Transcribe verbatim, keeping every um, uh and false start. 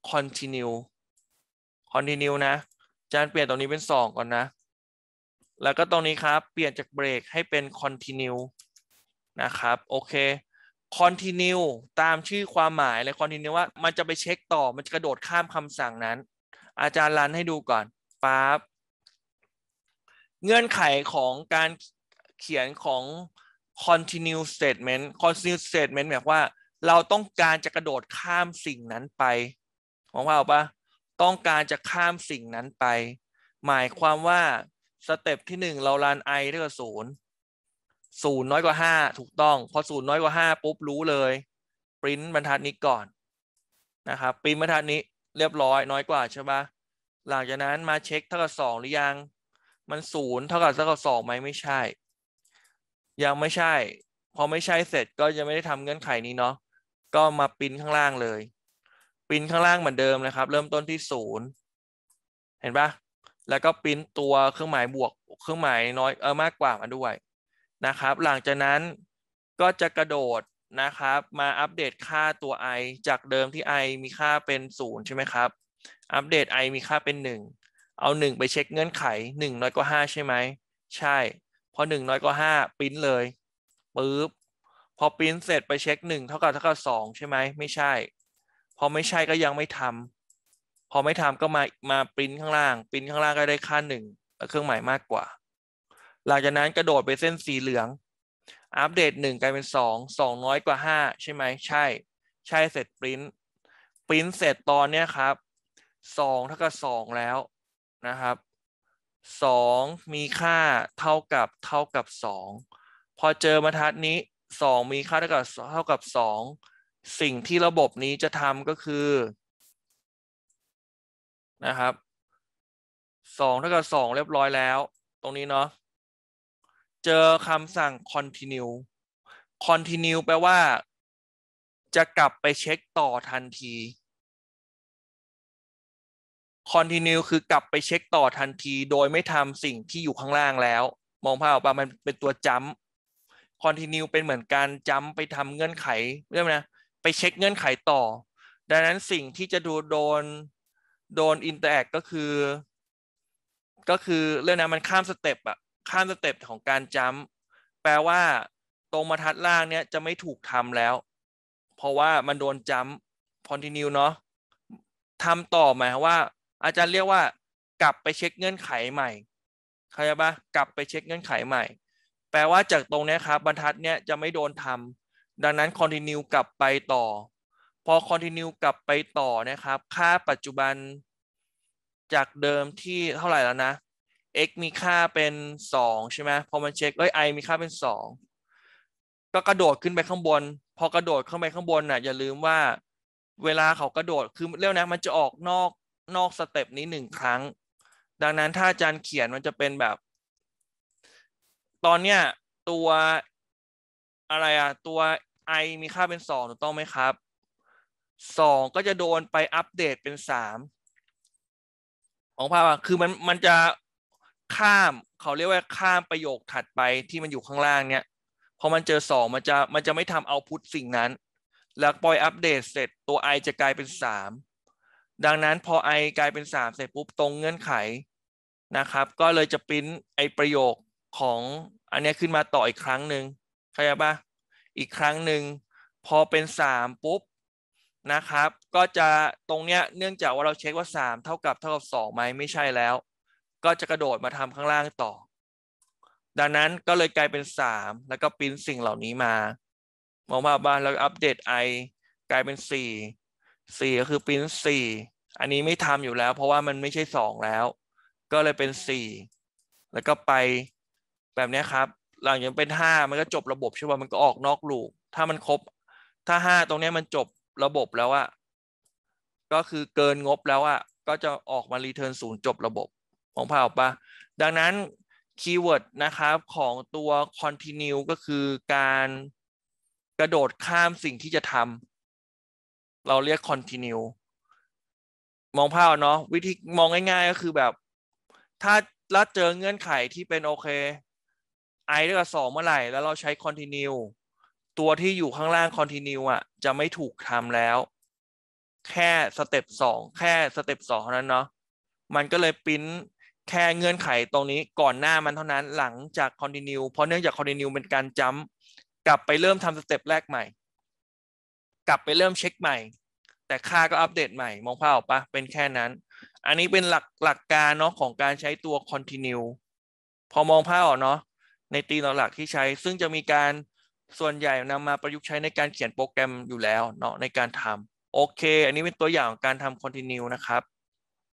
continue continue นะอาจารย์เปลี่ยนตรงนี้เป็นสองก่อนนะแล้วก็ตรงนี้ครับเปลี่ยนจากเบรกให้เป็น continue นะครับโอเค continue ตามชื่อความหมายเลย continue ว่ามันจะไปเช็คต่อมันจะกระโดดข้ามคำสั่งนั้นอาจารย์รันให้ดูก่อนปั๊บเงื่อนไขของการเขียนของ continue statement continue statement หมายว่าเราต้องการจะกระโดดข้ามสิ่งนั้นไปมองว่าเอาปะต้องการจะข้ามสิ่งนั้นไปหมายความว่าสเต็ปที่หนึ่งเรารัน i เท่ากับศูนย์ศูนย์น้อยกว่าห้าถูกต้องพอศูนย์น้อยกว่าห้าปุ๊บรู้เลยปริ้นบรรทัดนี้ก่อนนะครับปริ้นบรรทัดนี้เรียบร้อยน้อยกว่าใช่ปะหลังจากนั้นมาเช็คเท่ากับสองหรือยังมันศูนย์เท่ากับเท่ากับสองไหมไม่ใช่ยังไม่ใช่พอไม่ใช่เสร็จก็ยังไม่ได้ทำเงื่อนไขนี้เนาะก็มาปริ้นข้างล่างเลยปริ้นข้างล่างเหมือนเดิมนะครับเริ่มต้นที่ศูนย์เห็นปะแล้วก็ปริ้นตัวเครื่องหมายบวกเครื่องหมายน้อยเออมากกว่ามาด้วยนะครับหลังจากนั้นก็จะกระโดดนะครับมาอัปเดตค่าตัว i จากเดิมที่ i มีค่าเป็นศูนย์ใช่ไหมครับอัปเดต i มีค่าเป็นหนึ่งเอาหนึ่งไปเช็คเงื่อนไขหนึ่งน้อยกว่าห้าใช่ไหมใช่พอหนึ่งน้อยกว่าห้าปริ้นเลยปึ๊บพอปริ้นเสร็จไปเช็คหนึ่งเท่ากับเท่ากับสองใช่ไหมไม่ใช่พอไม่ใช่ก็ยังไม่ทำพอไม่ทำก็มามาปริ้นข้างล่างปริ้นข้างล่างก็ได้ค่าหนึ่งเครื่องหมายมากกว่าหลังจากนั้นกระโดดไปเส้นสีเหลืองอัปเดตหนึ่งกลายเป็นสองสองน้อยกว่าห้าใช่ไหมใช่ใช่เสร็จปริ้นปริ้นเสร็จตอนเนี้ยครับสองเท่ากับสองแล้วนะครับสองมีค่าเท่ากับเท่ากับสองพอเจอบรรทัดนี้สองมีค่าเท่ากับเท่ากับสองสิ่งที่ระบบนี้จะทำก็คือนะครับสองเท่ากับสองเรียบร้อยแล้วตรงนี้เนาะเจอคำสั่ง continue continue แปลว่าจะกลับไปเช็คต่อทันที continue คือกลับไปเช็คต่อทันทีโดยไม่ทำสิ่งที่อยู่ข้างล่างแล้วมองภาพออกปะมันเป็นตัวจัมป์ continue เป็นเหมือนการจัมป์ไปทำเงื่อนไขเรื่องนะไปเช็คเงื่อนไขต่อดังนั้นสิ่งที่จะดูโดนโดน interact ก็คือก็คือเรื่องนะมันข้ามสเต็ปอะข้ามสเต็ปของการจัมป์แปลว่าตรงบรรทัดล่างเนี้ยจะไม่ถูกทำแล้วเพราะว่ามันโดนจัมป์ continue เนาะทำต่อหมายว่าอาจารย์เรียกว่ากลับไปเช็คเงื่อนไขใหม่เข้าใจปะกลับไปเช็คเงื่อนไขใหม่แปลว่าจากตรงนี้ครับบรรทัดเนี้ยจะไม่โดนทำดังนั้น continue กลับไปต่อพอ continue กลับไปต่อนะครับค่าปัจจุบันจากเดิมที่เท่าไหร่แล้วนะ x มีค่าเป็นสองใช่ไหมพอมันเช็คเอ้ย i มีค่าเป็นสองก็กระโดดขึ้นไปข้างบนพอกระโดดขึ้นไปข้างบนน่ะอย่าลืมว่าเวลาเขากระโดดคือเรื่องนะมันจะออกนอกนอกสเต็ปนี้หนึ่งครั้งดังนั้นถ้าอาจารย์เขียนมันจะเป็นแบบตอนเนี้ยตัวอะไรอะตัว i มีค่าเป็นสองถูกต้องไหมครับสองก็จะโดนไปอัปเดตเป็นสามของภาพอะคือมันมันจะข้ามเขาเรียกว่าข้ามประโยคถัดไปที่มันอยู่ข้างล่างเนี้ยพอมันเจอสองมันจะมันจะไม่ทำเอาพุทสิ่งนั้นแล้วปล่อยอัปเดตเสร็จตัว i จะกลายเป็นสามดังนั้นพอ i กลายเป็นสามเสร็จปุ๊บตรงเงื่อนไขนะครับก็เลยจะปริ้นไอประโยคของอันนี้ขึ้นมาต่ออีกครั้งหนึ่งเข้าใจปะอีกครั้งหนึ่งพอเป็นสามปุ๊บนะครับก็จะตรงเนี้ยเนื่องจากว่าเราเช็คว่าสามเท่ากับเท่ากับสองไหมไม่ใช่แล้วก็จะกระโดดมาทำข้างล่างต่อดังนั้นก็เลยกลายเป็นสามแล้วก็ปริ้นสิ่งเหล่านี้มามองมาบ้างแล้วอัปเดต i กลายเป็นสี่สี่ก็คือปริ้นสี่อันนี้ไม่ทำอยู่แล้วเพราะว่ามันไม่ใช่สองแล้วก็เลยเป็นสี่แล้วก็ไปแบบนี้ครับหลังจากเป็นห้ามันก็จบระบบใช่ป่ะมันก็ออกนอกลูปถ้ามันครบถ้าห้าตรงนี้มันจบระบบแล้วอะก็คือเกินงบแล้วอะก็จะออกมารีเทิร์นศูนย์จบระบบของผ่าปะดังนั้นคีย์เวิร์ดนะครับของตัว continue ก็คือการกระโดดข้ามสิ่งที่จะทำเราเรียก continue มองภาพเนาะวิธีมองง่ายๆก็คือแบบถ้าแล้วเจอเงื่อนไขที่เป็นโอเค i เท่ากับสองเมื่อไหร่แล้วเราใช้ continue ตัวที่อยู่ข้างล่าง continue อ่ะจะไม่ถูกทำแล้วแค่สเต็ปสองแค่สเต็ปสองเท่านั้นเนาะมันก็เลยปริ้นแค่เงื่อนไขตรงนี้ก่อนหน้ามันเท่านั้นหลังจาก continue เพราะเนื่องจาก continue เป็นการจัมป์กลับไปเริ่มทำสเต็ปแรกใหม่กลับไปเริ่มเช็คใหม่แต่ค่าก็อัปเดตใหม่มองภาพออกปะเป็นแค่นั้นอันนี้เป็นหลักหลักการเนาะของการใช้ตัว continue พอมองภาพออกเนาะในธีมหลักที่ใช้ซึ่งจะมีการส่วนใหญ่นำมาประยุกต์ใช้ในการเขียนโปรแกรมอยู่แล้วเนาะในการทำโอเคอันนี้เป็นตัวอย่างของการทำ continue นะครับ